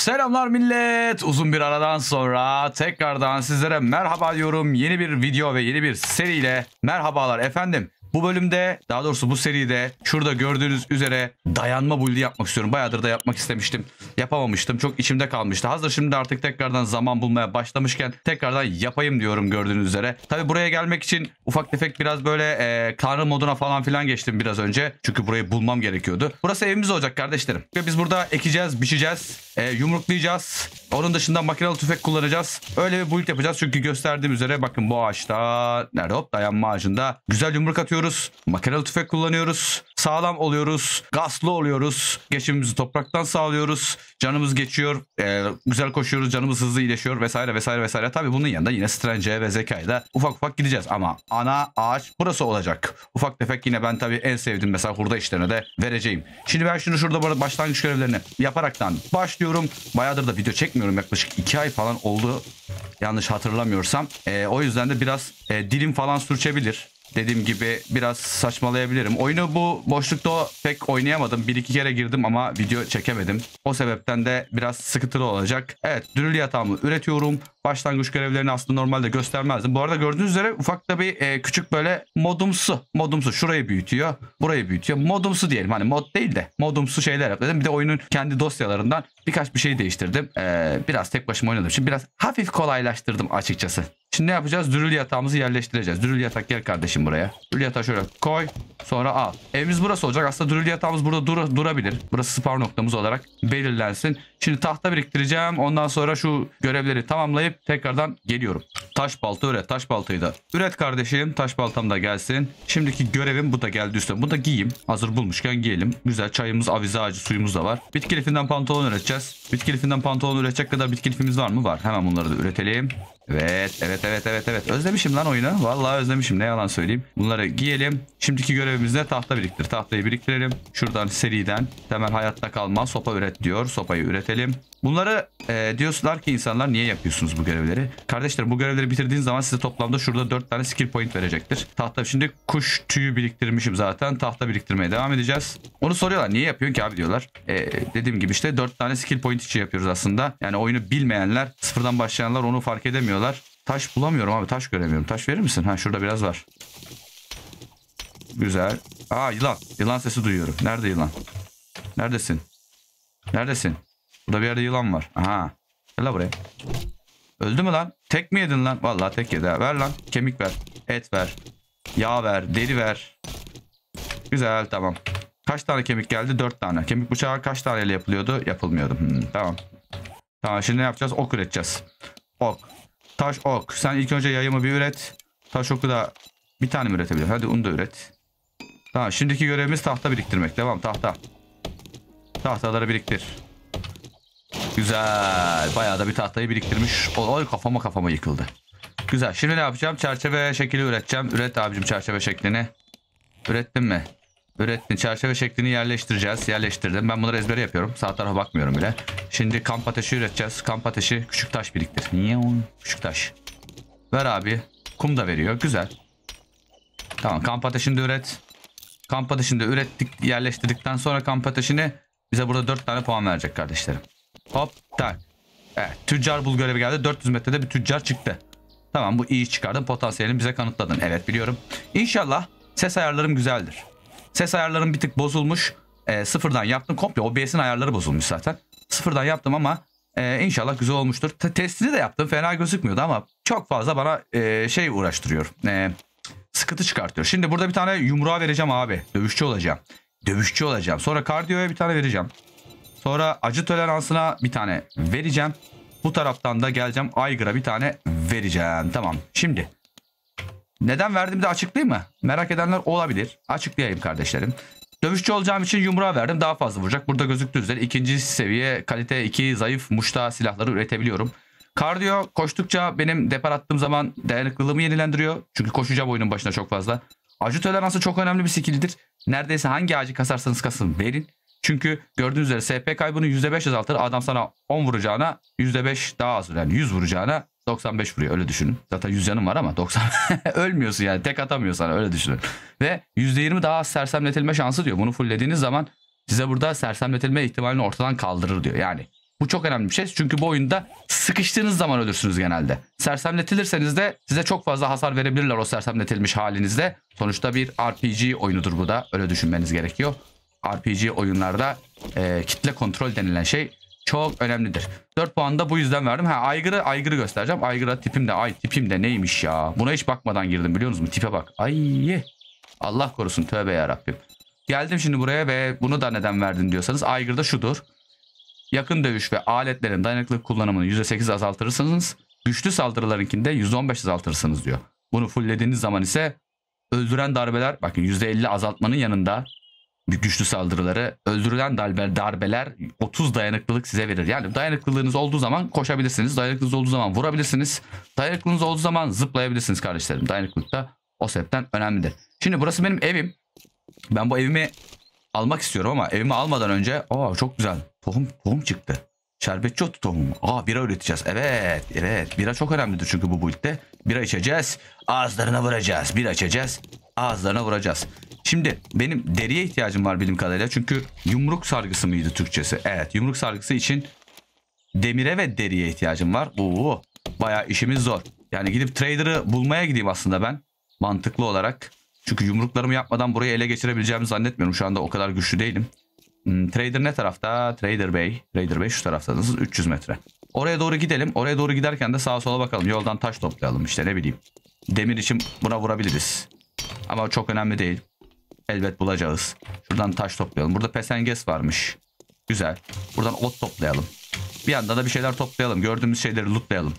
Selamlar millet. Uzun bir aradan sonra tekrardan sizlere merhaba diyorum. Yeni bir video ve yeni bir seriyle merhabalar efendim. Bu bölümde, daha doğrusu bu seride şurada gördüğünüz üzere dayanma build'i yapmak istiyorum. Bayağıdır da yapmak istemiştim. Yapamamıştım. Çok içimde kalmıştı. Hazır şimdi artık tekrardan zaman bulmaya başlamışken tekrardan yapayım diyorum gördüğünüz üzere. Tabi buraya gelmek için ufak tefek biraz böyle tanrı moduna falan filan geçtim biraz önce. Çünkü burayı bulmam gerekiyordu. Burası evimiz olacak kardeşlerim. Ve biz burada ekeceğiz, biçeceğiz, yumruklayacağız. Onun dışında makinalı tüfek kullanacağız. Öyle bir build yapacağız çünkü gösterdiğim üzere bakın bu ağaçta, nerede, hop, dayanma ağacında güzel yumruk atıyoruz. Makinalı tüfek kullanıyoruz. Sağlam oluyoruz. Gaslı oluyoruz. Geçimimizi topraktan sağlıyoruz. Canımız geçiyor. Güzel koşuyoruz. Canımız hızlı iyileşiyor vesaire vesaire vesaire. Tabii bunun yanında yine strence ve zekayla da ufak ufak gideceğiz. Ama ana ağaç burası olacak. Ufak tefek yine ben tabii en sevdiğim mesela hurda işlerine de vereceğim. Şimdi ben şunu şurada başlangıç görevlerini yaparaktan başlıyorum. Bayağıdır da video çekmiyorum. Yaklaşık 2 ay falan oldu. Yanlış hatırlamıyorsam. O yüzden de biraz dilim falan sürçebilir. Dediğim gibi biraz saçmalayabilirim. Oyunu bu boşlukta pek oynayamadım. 1-2 kere girdim ama video çekemedim. O sebepten de biraz sıkıntılı olacak. Evet, dürül yatağımı üretiyorum. Başlangıç görevlerini aslında normalde göstermezdim. Bu arada gördüğünüz üzere ufak da bir küçük böyle modumsu. Şurayı büyütüyor. Burayı büyütüyor. Modumsu diyelim. Hani mod değil de modumsu şeyler yaptım. Bir de oyunun kendi dosyalarından birkaç bir şey değiştirdim. Biraz tek başıma oynadım. Şimdi biraz hafif kolaylaştırdım açıkçası. Şimdi ne yapacağız? Dürül yatağımızı yerleştireceğiz. Dürül yatak gel kardeşim buraya. Dürül yatağı şöyle koy. Sonra al. Evimiz burası olacak. Aslında dürül yatağımız burada durabilir. Burası spawn noktamız olarak belirlensin. Şimdi tahta biriktireceğim. Ondan sonra şu görevleri tamamlayıp tekrardan geliyorum. Taş balta üret. Taş baltayı da üret kardeşim. Taş baltam da gelsin. Şimdiki görevim bu da geldi üstüne. Bu da giyeyim. Hazır bulmuşken giyelim. Güzel çayımız, avize ağacı, suyumuz da var. Bitki lifinden pantolon üreteceğiz. Bitki lifinden pantolon üretecek kadar bitki lifimiz var mı? Var. Hemen bunları da üretelim. Evet. Özlemişim lan oyunu. Vallahi özlemişim. Ne yalan söyleyeyim. Bunları giyelim. Şimdiki görevimiz de tahta biriktir. Tahtayı biriktirelim. Şuradan seriden temel hayatta kalma. Sopa üret diyor. Sopayı üretelim. Bunları diyorlar ki insanlar niye yapıyorsunuz bu görevleri? Kardeşler bu görevleri bitirdiğiniz zaman size toplamda şurada 4 tane skill point verecektir. Tahta şimdi kuş tüyü biriktirmişim zaten. Tahta biriktirmeye devam edeceğiz. Onu soruyorlar. Niye yapıyorsun ki abi diyorlar. Dediğim gibi işte 4 tane skill point için yapıyoruz aslında. Yani oyunu bilmeyenler, sıfırdan başlayanlar onu fark edemiyorlar. Taş bulamıyorum abi. Taş göremiyorum. Taş verir misin? Ha şurada biraz var. Güzel. Aa yılan. Yılan sesi duyuyorum. Nerede yılan? Neredesin? Neredesin? Burada bir yerde yılan var. Aha. Gel la buraya. Öldü mü lan? Tek mi yedin lan? Vallahi tek yedi. Ver lan. Kemik ver. Et ver. Yağ ver. Deri ver. Güzel tamam. Kaç tane kemik geldi? 4 tane. Kemik bıçağı kaç taneyle yapılıyordu? Yapılmıyordu. Tamam. Tamam şimdi ne yapacağız? Ok üreteceğiz. Ok. Taş ok. Sen ilk önce yayımı bir üret. Taş oku da bir tane mi üretebilirim? Hadi onu da üret. Tamam şimdiki görevimiz tahta biriktirmek. Devam tahta. Tahtaları biriktir. Güzel. Bayağı da bir tahtayı biriktirmiş. Oy kafama yıkıldı. Güzel. Şimdi ne yapacağım? Çerçeve şekli üreteceğim. Üret abicim çerçeve şeklini. Ürettin mi? Ürettin. Çerçeve şeklini yerleştireceğiz. Yerleştirdim. Ben bunları ezbere yapıyorum. Sağ tarafa bakmıyorum bile. Şimdi kamp ateşi üreteceğiz. Kamp ateşi küçük taş biriktir. Niye onu? Küçük taş. Ver abi. Kum da veriyor. Güzel. Tamam kamp ateşini de üret. Kamp ateşini de ürettik. Yerleştirdikten sonra kamp ateşini bize burada 4 tane puan verecek kardeşlerim. Hop tak. Evet tüccar bul görevi geldi. 400 metrede bir tüccar çıktı. Tamam bu iyi çıkardın. Potansiyelini bize kanıtladın. Evet biliyorum. İnşallah ses ayarlarım güzeldir. Ses ayarlarım bir tık bozulmuş. Sıfırdan yaptım. Komple OBS'in ayarları bozulmuş zaten. Sıfırdan yaptım ama inşallah güzel olmuştur. Testini de yaptım. Fena gözükmüyordu ama çok fazla bana şey uğraştırıyor. Sıkıntı çıkartıyor. Şimdi burada bir tane yumruğa vereceğim abi. Dövüşçü olacağım. Sonra kardiyoya bir tane vereceğim. Sonra acı toleransına bir tane vereceğim. Bu taraftan da geleceğim. Aygır'a bir tane vereceğim. Tamam. Şimdi neden verdiğimi de açıklayayım mı? Merak edenler olabilir. Açıklayayım kardeşlerim. Dövüşçü olacağım için yumruğa verdim. Daha fazla vuracak. Burada gözüktüğü üzere 2. seviye kalite 2 zayıf muşta silahları üretebiliyorum. Kardiyo koştukça benim depar attığım zaman dayanıklılığımı yenilendiriyor. Çünkü koşacağım oyunun başına çok fazla. Acı toleransı çok önemli bir skill'dir. Neredeyse hangi ağacı kasarsanız kasın verin. Çünkü gördüğünüz üzere SP kaybını %5 azaltır. Adam sana 10 vuracağına %5 daha az. Yani 100 vuracağına 95 vuruyor öyle düşünün. Zaten 100 yanım var ama 90 ölmüyorsun yani tek atamıyor sana öyle düşünün. Ve %20 daha az sersemletilme şansı diyor. Bunu fulllediğiniz zaman size burada sersemletilme ihtimalini ortadan kaldırır diyor. Yani Bu çok önemli bir şey. Çünkü bu oyunda sıkıştığınız zaman ölürsünüz genelde. Sersemletilirseniz de size çok fazla hasar verebilirler o sersemletilmiş halinizde. Sonuçta bir RPG oyunudur bu da. Öyle düşünmeniz gerekiyor. RPG oyunlarda kitle kontrol denilen şey çok önemlidir. 4 puan da bu yüzden verdim. Aygır'ı göstereceğim. Aygır'a tipim de neymiş ya. Buna hiç bakmadan girdim biliyor musunuz? Tipe bak. Ay Allah korusun, tövbe yarabbim. Geldim şimdi buraya ve bunu da neden verdin diyorsanız Aygır'da şudur. Yakın dövüş ve aletlerin dayanıklılık kullanımını %8 azaltırsanız güçlü saldırılarınkinde %15 azaltırsanız diyor. Bunu fulllediğiniz zaman ise öldüren darbeler, bakın %50 azaltmanın yanında güçlü saldırıları, öldürülen darbeler 30 dayanıklılık size verir. Yani dayanıklılığınız olduğu zaman koşabilirsiniz. Dayanıklılığınız olduğu zaman vurabilirsiniz. Dayanıklılığınız olduğu zaman zıplayabilirsiniz kardeşlerim. Dayanıklılık da o sebepten önemlidir. Şimdi burası benim evim. Ben bu evimi almak istiyorum ama evimi almadan önce çok güzel tohum çıktı. Şerbetçi otu tohumu. Bira üreteceğiz. Evet. Bira çok önemlidir çünkü bu build'de. Bira içeceğiz. Ağızlarına vuracağız. Bira içeceğiz. Ağızlarına vuracağız. Şimdi benim deriye ihtiyacım var bildiğim kadarıyla. Çünkü yumruk sargısı mıydı Türkçesi? Evet, yumruk sargısı için demire ve deriye ihtiyacım var. Bayağı işimiz zor. Yani gidip trader'ı bulmaya gideyim aslında ben. Mantıklı olarak. Çünkü yumruklarımı yapmadan burayı ele geçirebileceğimi zannetmiyorum. Şu anda o kadar güçlü değilim. Trader ne tarafta? Trader Bey şu tarafta. Nasıl? 300 metre. Oraya doğru gidelim. Oraya doğru giderken de sağa sola bakalım. Yoldan taş toplayalım işte, ne bileyim. Demir için buna vurabiliriz. Ama çok önemli değil. Elbet bulacağız. Şuradan taş toplayalım. Burada pesenges varmış. Güzel. Buradan ot toplayalım. Bir anda da bir şeyler toplayalım. Gördüğümüz şeyleri lootlayalım.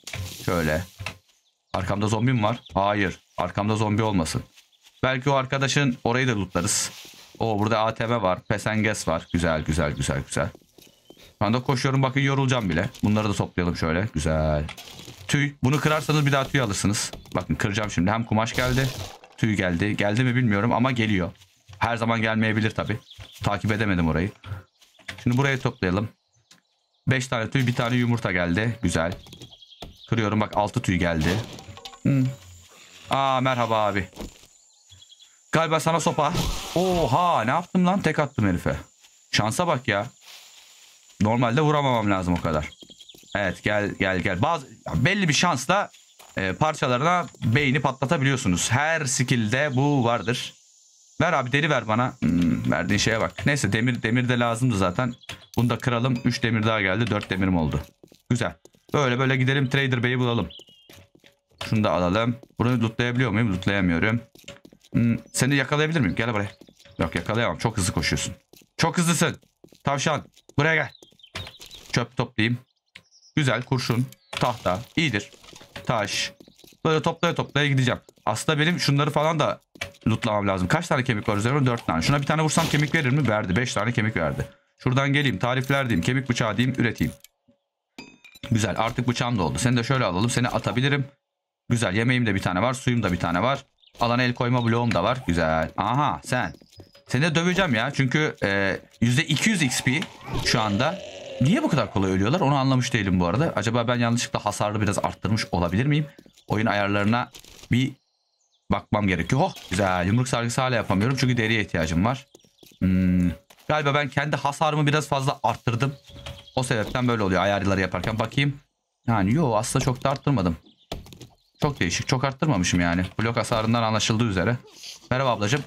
Şöyle. Arkamda zombi mi var? Hayır. Arkamda zombi olmasın. Belki o arkadaşın orayı da lootlarız. Burada ATV var. Pesenges var. Güzel. Şu anda koşuyorum. Bakın yorulacağım bile. Bunları da toplayalım şöyle. Güzel. Tüy. Bunu kırarsanız bir daha tüy alırsınız. Bakın kıracağım şimdi. Hem kumaş geldi. Tüy geldi. Geldi mi bilmiyorum ama geliyor. Her zaman gelmeyebilir tabii. Takip edemedim orayı. Şimdi burayı toplayalım. 5 tane tüy, bir tane yumurta geldi. Güzel. Kırıyorum bak, 6 tüy geldi. Merhaba abi. Galiba sana sopa. Oha, ne yaptım lan? Tek attım herife. Şansa bak ya. Normalde vuramamam lazım o kadar. Evet, gel. Belli bir şansla parçalarına beyni patlatabiliyorsunuz. Her skill'de bu vardır. Ver abi, deri ver bana. Verdiğin şeye bak. Neyse, demir de lazımdı zaten. Bunu da kıralım. 3 demir daha geldi. 4 demirim oldu. Güzel. Böyle gidelim, Trader Bey'i bulalım. Şunu da alalım. Bunu lootlayabiliyor muyum? Lootlayamıyorum. Seni yakalayabilir miyim? Gel buraya. Yok, yakalayamam. Çok hızlı koşuyorsun. Çok hızlısın. Tavşan. Buraya gel. Çöp toplayayım. Güzel. Kurşun. Tahta. İyidir. Taş. Böyle toplaya gideceğim. Aslında benim şunları falan da lootlamam lazım. Kaç tane kemik var üzerimde? 4 tane. Şuna bir tane vursam kemik verir mi? Verdi. 5 tane kemik verdi. Şuradan geleyim. Tarifler diyeyim. Kemik bıçağı diyeyim. Üreteyim. Güzel. Artık bıçağım da oldu. Seni de şöyle alalım. Seni atabilirim. Güzel. Yemeğim de bir tane var. Suyum da bir tane var. Alana el koyma bloğum da var. Güzel. Aha, sen. Seni de döveceğim ya. Çünkü %200 XP şu anda. Niye bu kadar kolay ölüyorlar? Onu anlamış değilim bu arada. Acaba ben yanlışlıkla hasarlı biraz arttırmış olabilir miyim? Oyun ayarlarına bir bakmam gerekiyor. Güzel. Yumruk sargısı hala yapamıyorum. Çünkü deriye ihtiyacım var. Galiba ben kendi hasarımı biraz fazla arttırdım. O sebepten böyle oluyor ayarları yaparken. Bakayım. Yani aslında çok da arttırmadım. Çok değişik. Çok arttırmamışım yani. Blok hasarından anlaşıldığı üzere. Merhaba ablacığım.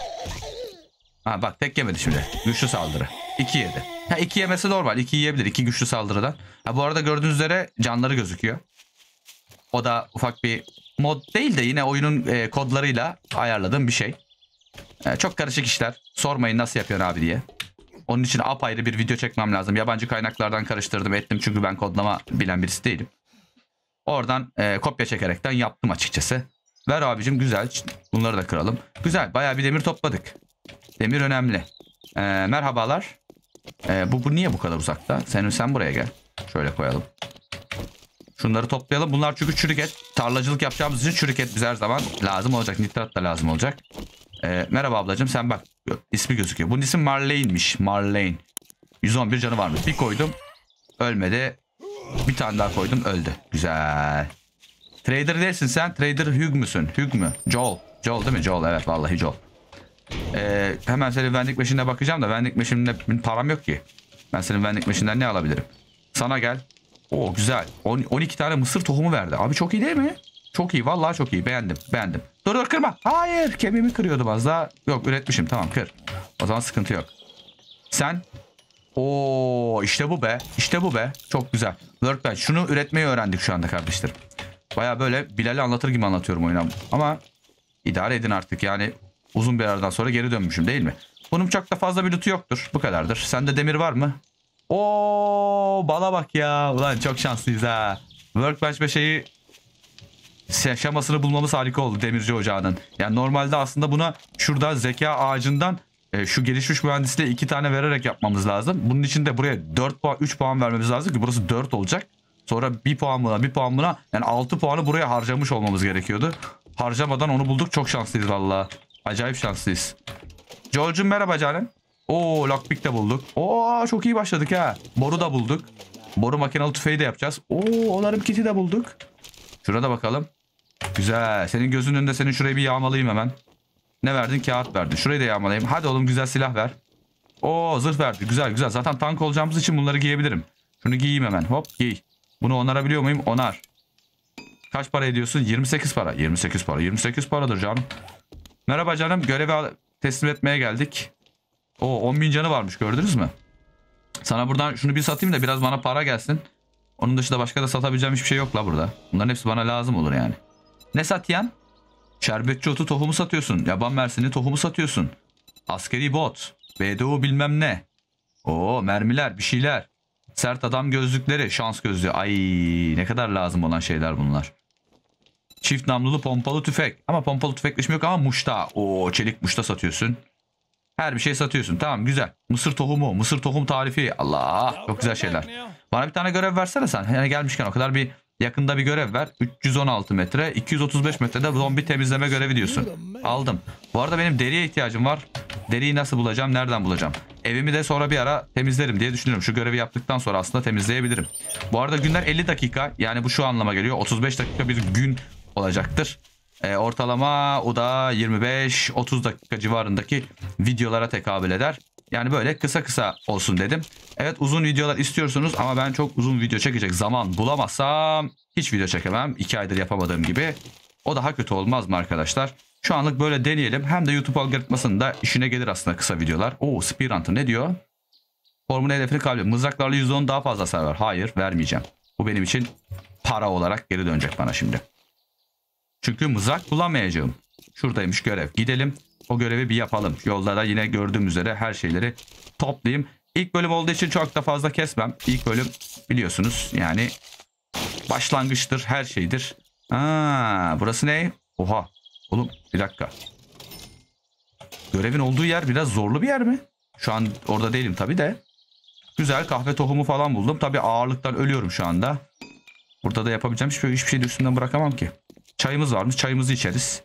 Bak, tek yemedi şimdi. Güçlü saldırı. 2 yedi. 2 yemesi normal. 2 yiyebilir. 2 güçlü saldırıdan. Bu arada gördüğünüz üzere canları gözüküyor. O da ufak bir mod değil de yine oyunun kodlarıyla ayarladığım bir şey. Çok karışık işler. Sormayın nasıl yapıyorsun abi diye. Onun için apayrı bir video çekmem lazım. Yabancı kaynaklardan karıştırdım ettim. Çünkü ben kodlama bilen birisi değilim. Oradan kopya çekerekten yaptım açıkçası. Ver abicim, güzel. Bunları da kıralım. Güzel, bayağı bir demir topladık. Demir önemli. Merhabalar. Bu niye bu kadar uzakta? Sen buraya gel. Şöyle koyalım. Şunları toplayalım. Bunlar çünkü çürük et. Tarlacılık yapacağımız için çürük et bize her zaman lazım olacak. Nitrat da lazım olacak. Merhaba ablacığım, sen bak. İsmi gözüküyor. Bunun ismi Marlene'miş. Marlene. 111 canı varmış. Bir koydum. Ölmedi. Bir tane daha koydum. Öldü. Güzel. Trader değilsin sen. Trader Hugh müsün? Hugh mü? Joel. Joel değil mi? Joel, evet vallahi Joel. Hemen senin vending machine'ine bakacağım da vending machine'inde param yok ki. Ben senin vending machine'den ne alabilirim? Sana gel. Oo güzel. 12 tane mısır tohumu verdi. Abi çok iyi değil mi? Çok iyi. Vallahi çok iyi. Beğendim. Beğendim. Dur dur kırma. Hayır. Kemiğimi kırıyordum az daha. Yok üretmişim. Tamam kır. O zaman sıkıntı yok. Sen. Oo işte bu be. İşte bu be. Çok güzel. Workbench. Şunu üretmeyi öğrendik şu anda kardeşlerim. Baya böyle Bilal'i anlatır gibi anlatıyorum oyunu. Ama idare edin artık. Yani uzun bir aradan sonra geri dönmüşüm değil mi? Bunun çok da fazla bir lootu yoktur. Bu kadardır. Sende demir var mı? Oo bana bak ya. Ulan çok şanslıyız ha. Workbench ve şeyi şamasını bulmamız harika oldu demirci ocağının. Yani normalde aslında buna şurada zeka ağacından şu gelişmiş mühendisliğe 2 tane vererek yapmamız lazım. Bunun için de buraya 4 puan 3 puan vermemiz lazım ki burası 4 olacak. Sonra bir puan buna bir puan buna yani 6 puanı buraya harcamış olmamız gerekiyordu. Harcamadan onu bulduk, çok şanslıyız valla. Acayip şanslıyız. Joel'cum merhaba canım. Oo lockpick de bulduk. Oo çok iyi başladık ha. Boru da bulduk. Boru makinalı tüfeği de yapacağız. Oo onarım kiti de bulduk. Şurada bakalım. Güzel. Senin gözünün önünde senin şurayı bir yağmalayayım hemen. Ne verdin? Kağıt verdin. Şurayı da yağmalayayım. Hadi oğlum güzel silah ver. Oo zırh verdi. Güzel güzel. Zaten tank olacağımız için bunları giyebilirim. Şunu giyeyim hemen. Hop giy. Bunu onarabiliyor muyum? Onar. Kaç para ediyorsun? 28 para. 28 para. 28 paradır canım. Merhaba canım. Görevi teslim etmeye geldik. Oo 10.000 canı varmış, gördünüz mü? Sana buradan şunu bir satayım da biraz bana para gelsin. Onun dışında başka da satabileceğim hiçbir şey yok la burada. Bunların hepsi bana lazım olur yani. Ne satayan? Şerbetçi otu tohumu satıyorsun. Yaban mersini tohumu satıyorsun. Askeri bot. BDU bilmem ne. Oo mermiler bir şeyler. Sert adam gözlükleri. Şans gözlüğü. Ay ne kadar lazım olan şeyler bunlar. Çift namlulu pompalı tüfek. Ama pompalı tüfek işim yok ama muşta. Oo çelik muşta satıyorsun. Her bir şey satıyorsun. Tamam güzel. Mısır tohumu. Mısır tohum tarifi. Allah çok güzel şeyler. Bana bir tane görev versene sen. Yani gelmişken o kadar bir yakında bir görev ver. 316 metre. 235 metrede zombi temizleme görevi diyorsun. Aldım. Bu arada benim deriye ihtiyacım var. Deriyi nasıl bulacağım? Nereden bulacağım? Evimi de sonra bir ara temizlerim diye düşünüyorum. Şu görevi yaptıktan sonra aslında temizleyebilirim. Bu arada günler 50 dakika. Yani bu şu anlama geliyor. 35 dakika bir gün olacaktır. Ortalama o da 25-30 dakika civarındaki videolara tekabül eder. Yani böyle kısa kısa olsun dedim. Evet uzun videolar istiyorsunuz ama ben çok uzun video çekecek zaman bulamazsam hiç video çekemem. 2 aydır yapamadığım gibi. O daha kötü olmaz mı arkadaşlar? Şu anlık böyle deneyelim. Hem de YouTube algoritmasının da işine gelir aslında kısa videolar. Oo Spearhunter ne diyor? Formun hedefini kalıyor. Mızraklarla %10 daha fazla hasar ver. Hayır vermeyeceğim. Bu benim için para olarak geri dönecek bana şimdi. Çünkü mızrak kullanmayacağım. Şuradaymış görev. Gidelim o görevi bir yapalım. Yolda da yine gördüğüm üzere her şeyleri toplayayım. İlk bölüm olduğu için çok da fazla kesmem. İlk bölüm biliyorsunuz yani başlangıçtır, her şeydir. Aa, burası ne? Oha. Oğlum bir dakika. Görevin olduğu yer biraz zorlu bir yer mi? Şu an orada değilim tabii de. Güzel kahve tohumu falan buldum. Tabii ağırlıktan ölüyorum şu anda. Burada da yapabileceğim hiçbir şey de üstünden bırakamam ki. Çayımız varmış. Çayımızı içeriz.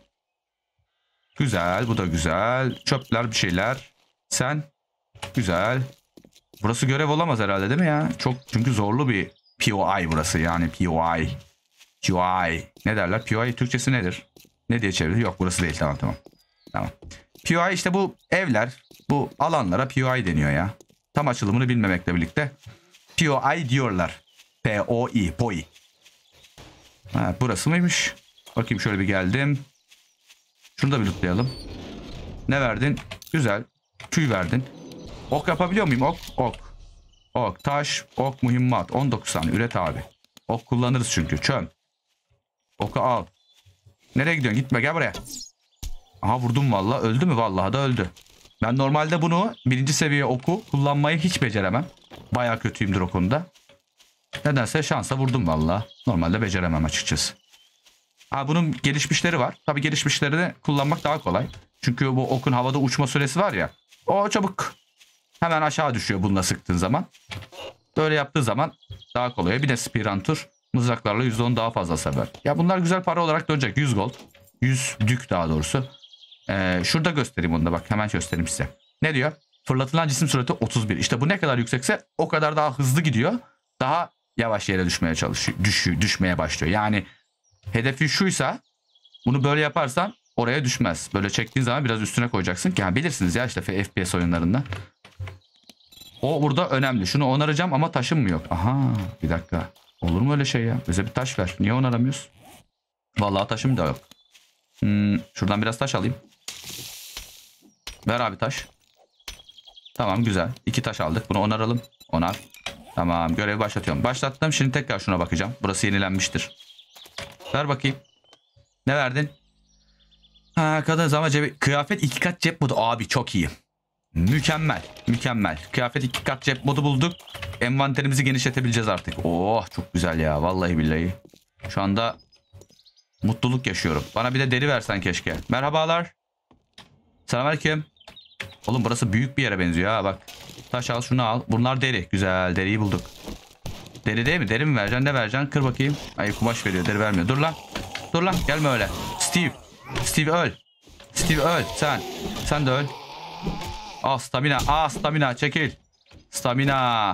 Güzel. Bu da güzel. Çöpler bir şeyler. Sen. Güzel. Burası görev olamaz herhalde değil mi ya? Çok çünkü zorlu bir POI burası. Yani POI. POI. Ne derler? POI Türkçesi nedir? Ne diye çevirilir? Yok burası değil. Tamam tamam. Tamam. POI işte bu evler. Bu alanlara POI deniyor ya. Tam açılımını bilmemekle birlikte. POI diyorlar. POI. POI. Ha, burası mıymış? Bakayım şöyle bir geldim. Şunu da bir lootlayalım. Ne verdin? Güzel. Tüy verdin. Ok yapabiliyor muyum? Ok. Ok. Ok. Taş. Ok. Mühimmat. 19 tane. Üret abi. Ok kullanırız çünkü. Çöm. Oku al. Nereye gidiyorsun? Gitme gel buraya. Aha vurdum valla. Öldü mü? Vallahi da öldü. Ben normalde bunu birinci seviye oku kullanmayı hiç beceremem. Baya kötüyümdür o konuda. Nedense şansa vurdum valla. Normalde beceremem açıkçası. Ha, bunun gelişmişleri var. Tabii gelişmişlerini kullanmak daha kolay. Çünkü bu okun havada uçma süresi var ya. O çabuk hemen aşağı düşüyor bununla sıktığın zaman. Böyle yaptığı zaman daha kolay. Bir de Spearhunter mızraklarla %10 daha fazla sever. Ya bunlar güzel para olarak dönecek. 100 gold. 100 dük daha doğrusu. Şurada göstereyim onu da bak. Hemen göstereyim size. Ne diyor? Fırlatılan cisim sürati 31. İşte bu ne kadar yüksekse o kadar daha hızlı gidiyor. Daha yavaş yere düşmeye çalışıyor. Düşmeye başlıyor. Yani hedefi şuysa bunu böyle yaparsan oraya düşmez. Böyle çektiğin zaman biraz üstüne koyacaksın ki bilirsiniz ya işte FPS oyunlarında. O burada önemli. Şunu onaracağım ama taşım mı yok? Aha, bir dakika. Olur mu öyle şey ya? Bize bir taş ver. Niye onaramıyoruz? Vallahi taşım da yok. Şuradan biraz taş alayım. Ver abi taş. Tamam, güzel. 2 taş aldık. Bunu onaralım. Onar. Tamam, görevi başlatıyorum. Başlattım. Şimdi tekrar şuna bakacağım. Burası yenilenmiştir. Ver bakayım. Ne verdin? Ha, kadın zaman cebi. Kıyafet 2 kat cep modu. Abi çok iyi. Mükemmel. Mükemmel. Kıyafet 2 kat cep modu bulduk. Envanterimizi genişletebileceğiz artık. Oh, çok güzel ya. Vallahi billahi. Şu anda mutluluk yaşıyorum. Bana bir de deri versen keşke. Merhabalar. Selamünaleyküm. Oğlum burası büyük bir yere benziyor ha, bak. Taş al, şunu al. Bunlar deri. Güzel, deriyi bulduk. Deri değil mi? Deri mi vereceksin? Ne vereceksin? Kır bakayım. Ay, kumaş veriyor, deri vermiyor. Dur lan. Dur lan, gelme öyle. Steve. Steve öl. Steve öl. Sen de öl. Ah, stamina. Ah, stamina. Çekil. Stamina.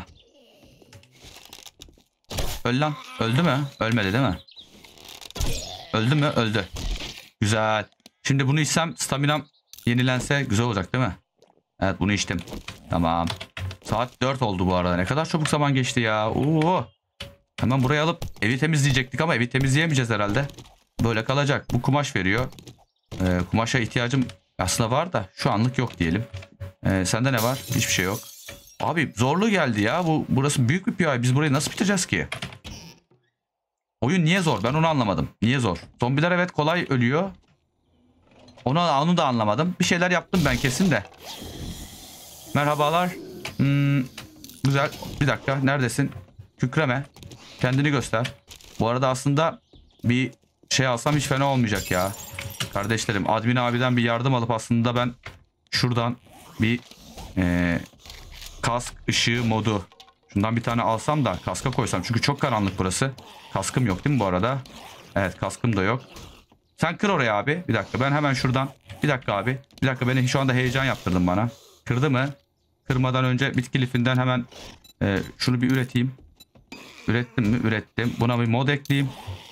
Öl lan. Öldü mü? Ölmedi değil mi? Öldü mü? Öldü. Güzel. Şimdi bunu içsem staminam yenilense güzel olacak değil mi? Evet, bunu içtim. Tamam. Saat 4 oldu bu arada. Ne kadar çabuk zaman geçti ya. Oo. Hemen buraya alıp evi temizleyecektik ama evi temizleyemeyeceğiz herhalde. Böyle kalacak. Bu kumaş veriyor. Kumaşa ihtiyacım aslında var da şu anlık yok diyelim. Sende ne var? Hiçbir şey yok. Abi zorlu geldi ya. Burası büyük bir PI. Biz burayı nasıl bitireceğiz ki? Oyun niye zor? Ben onu anlamadım. Niye zor? Zombiler evet kolay ölüyor. Onu da anlamadım. Bir şeyler yaptım ben kesin de. Merhabalar. Güzel. Bir dakika. Neredesin? Kükreme. Kendini göster. Bu arada aslında bir şey alsam hiç fena olmayacak ya. Kardeşlerim, admin abiden bir yardım alıp aslında ben şuradan bir kask ışığı modu. Şundan bir tane alsam da kaska koysam. Çünkü çok karanlık burası. Kaskım yok değil mi bu arada? Evet, kaskım da yok. Sen kır oraya abi. Bir dakika, ben hemen şuradan. Bir dakika abi. Bir dakika, beni şu anda heyecan yaptırdın bana. Kırdı mı? Kırmadan önce bitki lifinden hemen şunu bir üreteyim. Ürettim mi? Ürettim. Buna bir mod ekleyeyim.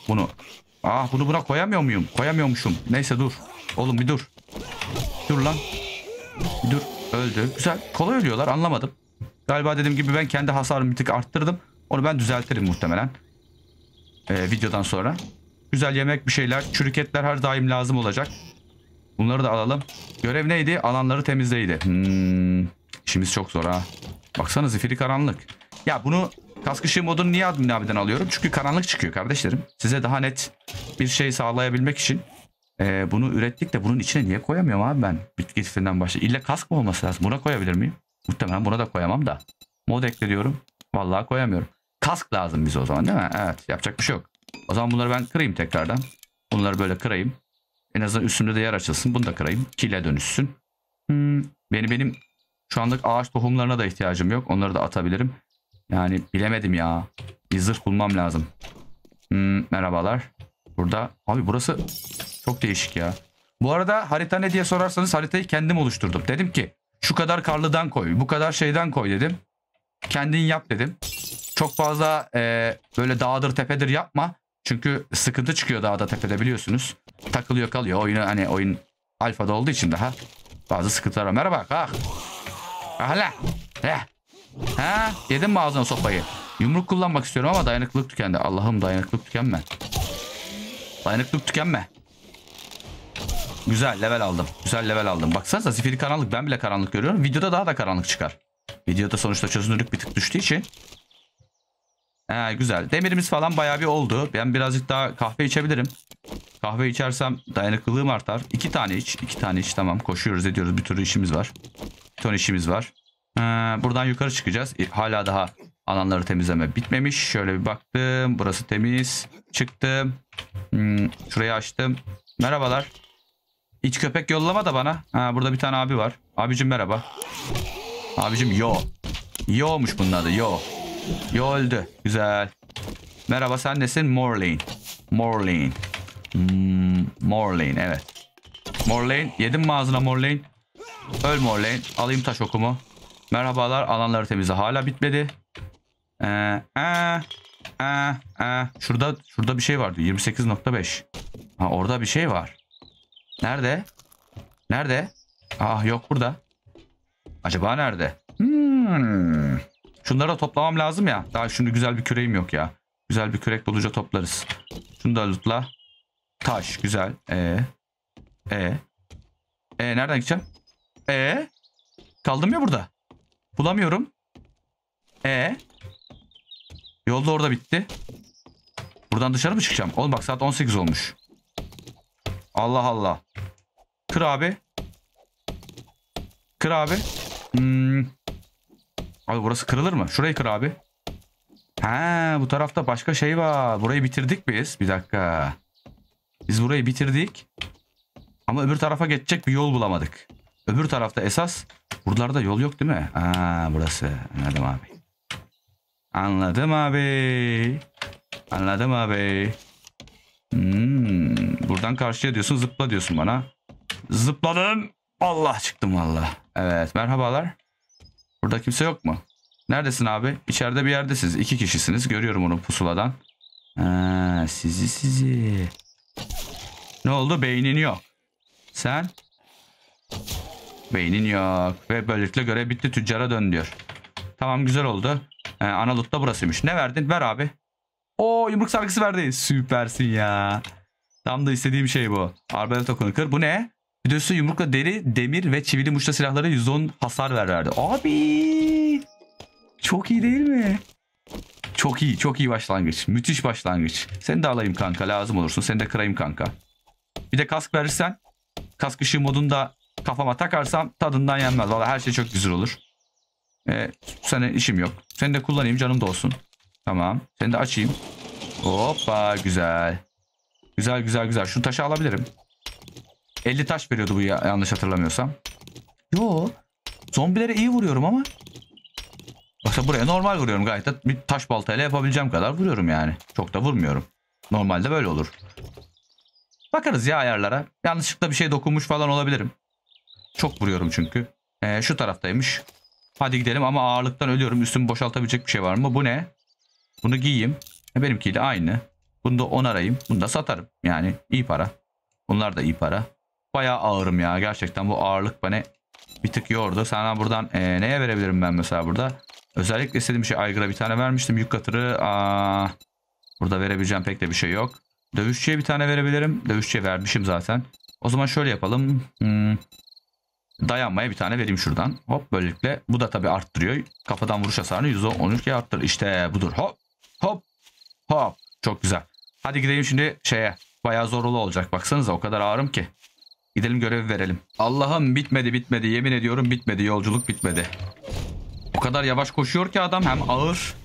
Bunu buna koyamıyor muyum? Koyamıyormuşum. Neyse dur. Oğlum bir dur. Dur lan. Bir dur. Öldü. Güzel. Kolay ölüyorlar, anlamadım. Galiba dediğim gibi ben kendi hasarımı bir tık arttırdım. Onu ben düzeltirim muhtemelen. Videodan sonra. Güzel yemek, bir şeyler. Çürük etler her daim lazım olacak. Bunları da alalım. Görev neydi? Alanları temizleydi. İşimiz çok zor ha. Baksana, zifiri karanlık. Ya bunu kask ışığı modunu niye admin abiden alıyorum? Çünkü karanlık çıkıyor kardeşlerim. Size daha net bir şey sağlayabilmek için bunu ürettik de bunun içine niye koyamıyorum abi ben? Bitki liftinden başla. İlle kask mı olması lazım? Buna koyabilir miyim? Muhtemelen buna da koyamam da. Mod ekliyorum. Vallahi koyamıyorum. Kask lazım bize o zaman değil mi? Evet, yapacak bir şey yok. O zaman bunları ben kırayım tekrardan. Bunları böyle kırayım. En azından üstümde de yer açılsın. Bunu da kırayım. Kile dönüşsün. Benim şu anlık ağaç tohumlarına da ihtiyacım yok. Onları da atabilirim. Yani bilemedim ya. Bir zırh bulmam lazım. Merhabalar. Burada. Abi burası çok değişik ya. Bu arada harita ne diye sorarsanız haritayı kendim oluşturdum. Dedim ki şu kadar karlıdan koy. Bu kadar şeyden koy dedim. Kendin yap dedim. Çok fazla böyle dağdır tepedir yapma. Çünkü sıkıntı çıkıyor dağda tepede, biliyorsunuz. Takılıyor kalıyor. Oyun alfada olduğu için daha bazı sıkıntılar var. Merhaba. Kalk. Hala. Ha, yedin mi ağzına sopayı? Yumruk kullanmak istiyorum ama dayanıklılık tükendi. Allah'ım, dayanıklılık tükenme. Dayanıklılık tükenme. Güzel level aldım. Güzel level aldım. Baksanıza, zifiri karanlık. Ben bile karanlık görüyorum. Videoda daha da karanlık çıkar. Videoda sonuçta çözünürlük bir tık düştüğü için. Güzel. Demirimiz falan bayağı bir oldu. Ben birazcık daha kahve içebilirim. Kahve içersem dayanıklılığım artar. 2 tane iç. 2 tane iç. Tamam. Koşuyoruz ediyoruz. Bir türlü işimiz var. Bir ton işimiz var. Buradan yukarı çıkacağız. Hala daha alanları temizleme bitmemiş. Şöyle bir baktım. Burası temiz. Çıktım. Şurayı açtım. Merhabalar. İç köpek yollama da bana. Burada bir tane abi var. Abicim merhaba. Abicim yo. Yo'muş bunun adı. Yo. Yo öldü. Güzel. Merhaba, sen nesin? Morlane. Morlane. Morlane, evet. Morlane. Yedim mi ağzına Morlane? Öl Morlane. Alayım taş okumu. Merhabalar. Alanları temizle. Hala bitmedi. Şurada bir şey vardı. 28.5. Orada bir şey var. Nerede? Nerede? Yok burada. Acaba nerede? Şunları da toplamam lazım ya. Daha şimdi güzel bir küreğim yok ya. Güzel bir kürek doluca toplarız. Şunu da lootla. Taş güzel. Nereden gideceğim? Kaldım ya burada. Bulamıyorum. Yolda orada bitti. Buradan dışarı mı çıkacağım? Oğlum bak saat 18 olmuş. Allah Allah. Kır abi. Kır abi. Abi burası kırılır mı? Şurayı kır abi. Ha, bu tarafta başka şey var. Burayı bitirdik biz. Bir dakika. Biz burayı bitirdik. Ama öbür tarafa geçecek bir yol bulamadık. Öbür tarafta esas. Buralarda yol yok değil mi? Burası. Anladım abi. Anladım abi. Anladım abi. Buradan karşıya diyorsun, zıpla diyorsun bana. Zıpladım. Allah çıktım valla. Evet, merhabalar. Burada kimse yok mu? Neredesin abi? İçeride bir yerdesiniz. 2 kişisiniz. Görüyorum onu pusuladan. Sizi. Ne oldu? Beynin yok. Sen? Beynin yok. Ve böylelikle görev bitti. Tüccara dön diyor. Tamam, güzel oldu. Ana loot da burasıymış. Ne verdin? Ver abi. Oo, yumruk sargısı verdi. Süpersin ya. Tam da istediğim şey bu. Arbalet okunu kır. Bu ne? Videosu yumrukla deri, demir ve çivili muşta silahları %10 hasar verdi. Abi. Çok iyi değil mi? Çok iyi. Çok iyi başlangıç. Müthiş başlangıç. Seni de alayım kanka. Lazım olursun. Seni de kırayım kanka. Bir de kask verirsen. Kask ışığı modunda kafama takarsam tadından yenmez. Vallahi her şey çok güzel olur. Senin işim yok. Seni de kullanayım, canım da olsun. Tamam. Seni de açayım. Hoppa, güzel. Güzel. Şu taşı alabilirim. 50 taş veriyordu bu ya, yanlış hatırlamıyorsam. Yo. Zombilere iyi vuruyorum ama. Baksa buraya normal vuruyorum gayet de. Bir taş baltayla yapabileceğim kadar vuruyorum yani. Çok da vurmuyorum. Normalde böyle olur. Bakarız ya ayarlara. Yanlışlıkla bir şey dokunmuş falan olabilirim. Çok vuruyorum çünkü. Şu taraftaymış. Hadi gidelim ama ağırlıktan ölüyorum. Üstümü boşaltabilecek bir şey var mı? Bu ne? Bunu giyeyim. Benimkiyle aynı. Bunu da onarayım. Bunu da satarım. Yani iyi para. Bunlar da iyi para. Bayağı ağırım ya. Gerçekten bu ağırlık bana bir tık yordu. Sana buradan neye verebilirim ben mesela burada? Özellikle istediğim şey aygıra bir tane vermiştim. Yük katırı. Burada verebileceğim pek de bir şey yok. Dövüşçüye bir tane verebilirim. Dövüşçüye vermişim zaten. O zaman şöyle yapalım. Dayanmaya bir tane vereyim şuradan. Hop, böylelikle. Bu da tabii arttırıyor. Kafadan vuruş hasarını %12'ye arttır. İşte budur. Hop. Çok güzel. Hadi gidelim şimdi şeye. Bayağı zorlu olacak. Baksanıza o kadar ağırım ki. Gidelim görevi verelim. Allah'ım bitmedi. Yemin ediyorum bitmedi. Yolculuk bitmedi. O kadar yavaş koşuyor ki adam, hem ağır.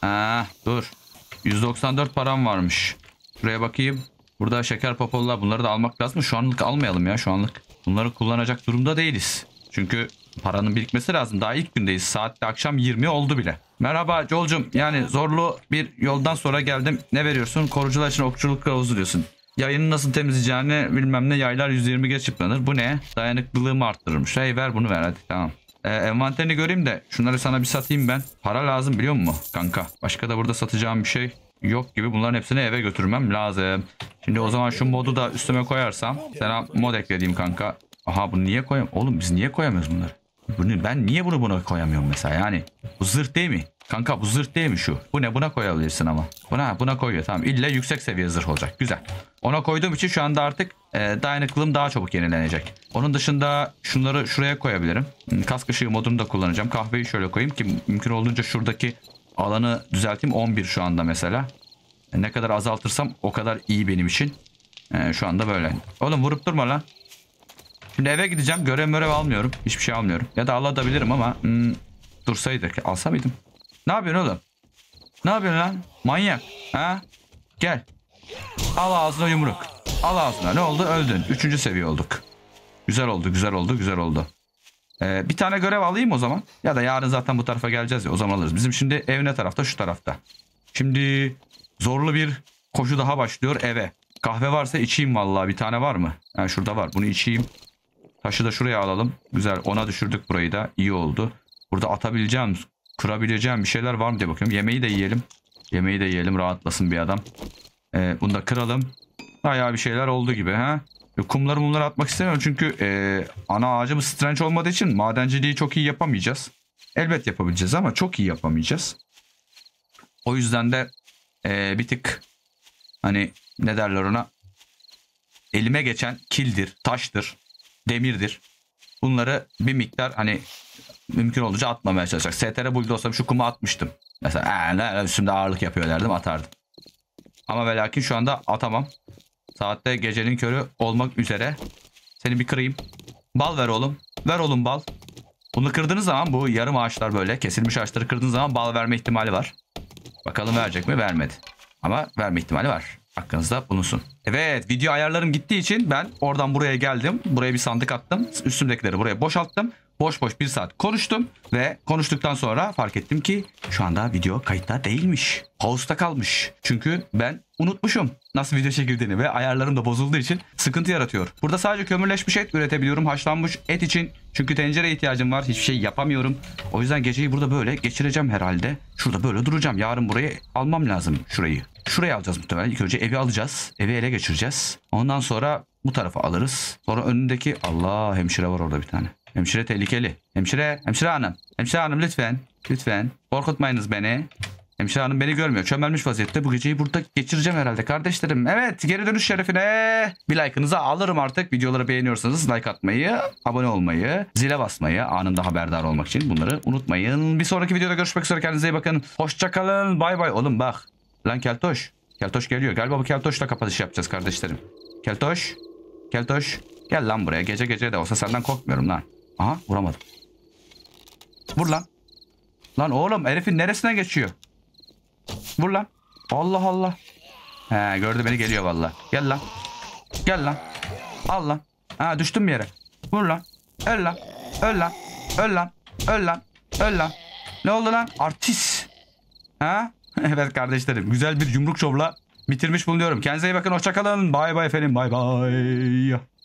Dur. 194 param varmış. Şuraya bakayım. Burada şeker popollar, bunları da almak lazım. Şu anlık almayalım ya, şu anlık. Bunları kullanacak durumda değiliz. Çünkü paranın birikmesi lazım. Daha ilk gündeyiz. Saatte akşam 20 oldu bile. Merhaba Joel'cum. Yani zorlu bir yoldan sonra geldim. Ne veriyorsun? Korucular için okçuluk kılavuzu diyorsun. Yayını nasıl temizleyeceğini bilmem ne, yaylar 120 geç yıpranır. Bu ne? Dayanıklılığımı arttırırmış. Hey, ver bunu ver hadi, tamam. Envanterini göreyim de şunları sana bir satayım ben. Para lazım biliyor musun kanka? Başka da burada satacağım bir şey yok gibi. Bunların hepsini eve götürmem lazım. Şimdi o zaman şu modu da üstüme koyarsam. Sana mod eklediğim kanka. Aha, bunu niye koyamıyorum? Oğlum biz niye koyamıyoruz bunları? Ben niye buna koyamıyorum mesela yani? Bu zırh değil mi? Kanka bu zırh değil mi şu? Bu ne? Buna koyabilirsin ama. Buna koyuyor, tamam. İlla yüksek seviye zırh olacak. Güzel. Ona koyduğum için şu anda artık dayanıklılığım daha çabuk yenilenecek. Onun dışında şunları şuraya koyabilirim. Kask ışığı modunu da kullanacağım. Kahveyi şöyle koyayım ki mümkün olduğunca şuradaki alanı düzelteyim. 11 şu anda mesela. Ne kadar azaltırsam o kadar iyi benim için. Şu anda böyle. Oğlum vurup durma lan. Şimdi eve gideceğim. Görev almıyorum. Hiçbir şey almıyorum. Ya da alabilirim ama dursaydık. Alsa mıydım? Ne yapıyorsun oğlum? Ne yapıyorsun lan? Manyak. Ha? Gel. Al ağzına yumruk. Al ağzına. Ne oldu? Öldün. 3. seviye olduk. Güzel oldu. Bir tane görev alayım o zaman. Ya da yarın zaten bu tarafa geleceğiz ya. O zaman alırız. Bizim şimdi ev ne tarafta? Şu tarafta. Şimdi zorlu bir koşu daha başlıyor eve. Kahve varsa içeyim vallahi. Bir tane var mı? Yani şurada var. Bunu içeyim. Taşı da şuraya alalım. Güzel. Ona düşürdük burayı da. İyi oldu. Burada atabileceğim, kırabileceğim bir şeyler var mı diye bakıyorum. Yemeği de yiyelim. Rahatlasın bir adam. Bunu da kıralım. Bayağı bir şeyler oldu gibi. Ha? Kumları atmak istemiyorum. Çünkü ana ağacımız Strange olmadığı için madenciliği çok iyi yapamayacağız. Elbet yapabileceğiz ama çok iyi yapamayacağız. O yüzden de bir tık hani ne derler ona, elime geçen kildir, taştır, demirdir. Bunları bir miktar hani mümkün olunca atmamaya çalışacak. STR Bull'da olsam şu kumu atmıştım. Mesela üstümde ağırlık yapıyor derdim, atardım. Ama ve lakin şu anda atamam. Saatte gecenin körü olmak üzere. Seni bir kırayım. Bal ver oğlum. Ver oğlum bal. Bunu kırdığınız zaman, bu yarım ağaçlar böyle kesilmiş ağaçları kırdığınız zaman bal verme ihtimali var. Bakalım verecek mi? Vermedi. Ama verme ihtimali var. Hakkınızda bulunsun. Evet, video ayarlarım gittiği için ben oradan buraya geldim. Buraya bir sandık attım. Üstümdekileri buraya boşalttım. Boş boş bir saat konuştum. Ve konuştuktan sonra fark ettim ki şu anda video kayıtta değilmiş. Pause'da kalmış. Çünkü ben unutmuşum nasıl video çekildiğini ve ayarlarım da bozulduğu için sıkıntı yaratıyor. Burada sadece kömürleşmiş et üretebiliyorum. Haşlanmış et için. Çünkü tencereye ihtiyacım var. Hiçbir şey yapamıyorum. O yüzden geceyi burada böyle geçireceğim herhalde. Şurada böyle duracağım. Yarın burayı almam lazım, şurayı. Şuraya alacağız muhtemelen. İlk önce evi alacağız. Evi ele geçireceğiz. Ondan sonra bu tarafa alırız. Sonra önündeki... Allah, hemşire var orada bir tane. Hemşire tehlikeli. Hemşire hanım. Hemşire hanım lütfen. Lütfen. Korkutmayınız beni. Hemşire hanım beni görmüyor. Çömelmiş vaziyette. Bu geceyi burada geçireceğim herhalde kardeşlerim. Evet, geri dönüş şerefine bir like'ınızı alırım artık. Videoları beğeniyorsanız like atmayı, abone olmayı, zile basmayı, anında haberdar olmak için bunları unutmayın. Bir sonraki videoda görüşmek üzere. Kendinize iyi bakın. Hoşçakalın. Bay bay. Oğlum bak. Lan Keltoş. Keltoş geliyor. Galiba bu Keltoş'la kapatış yapacağız kardeşlerim. Keltoş. Keltoş. Gel lan buraya. Gece gece de olsa senden korkmuyorum lan. Aha, vuramadım. Vur lan. Lan oğlum, herifin neresinden geçiyor? Vur lan. Allah Allah. He, gördü beni, geliyor vallahi. Gel lan. Gel lan. Al lan. Ha, düştüm bir yere. Vur lan. Öl lan. Öl lan. Öl lan. Öl lan. Öl lan. Ne oldu lan? Artist. Ha? Evet kardeşlerim. Güzel bir yumruk şovla bitirmiş bulunuyorum. Kendinize iyi bakın. Hoşçakalın. Bay bay efendim. Bay bay.